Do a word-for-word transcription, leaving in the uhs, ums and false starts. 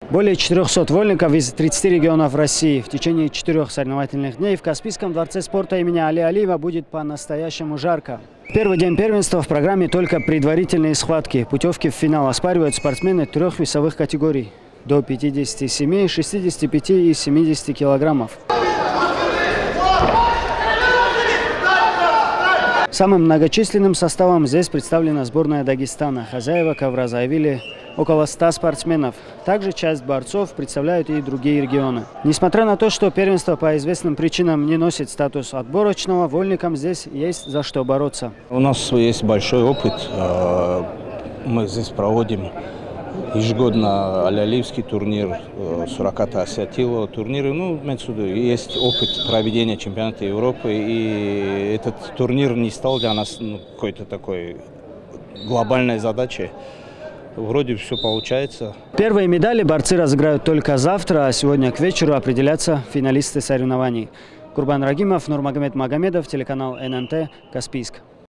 Более четырёхсот вольников из тридцати регионов России в течение четырех соревновательных дней в Каспийском дворце спорта имени Али Алиева будет по-настоящему жарко. В первый день первенства в программе только предварительные схватки. Путевки в финал оспаривают спортсмены трех весовых категорий – до пятидесяти семи, шестидесяти пяти и семидесяти килограммов. Самым многочисленным составом здесь представлена сборная Дагестана. Хозяева ковра заявили около ста спортсменов. Также часть борцов представляют и другие регионы. Несмотря на то, что первенство по известным причинам не носит статус отборочного, вольникам здесь есть за что бороться. У нас есть большой опыт. Мы здесь проводим ежегодно Али-Алиевский турнир, Сураката Асиатило турниры. Ну, есть опыт проведения чемпионата Европы, и этот турнир не стал для нас ну, какой-то такой глобальной задачей. Вроде все получается. Первые медали борцы разыграют только завтра, а сегодня к вечеру определятся финалисты соревнований. Курбан Рагимов, Нурмагомед Магомедов, телеканал эн эн тэ, Каспийск.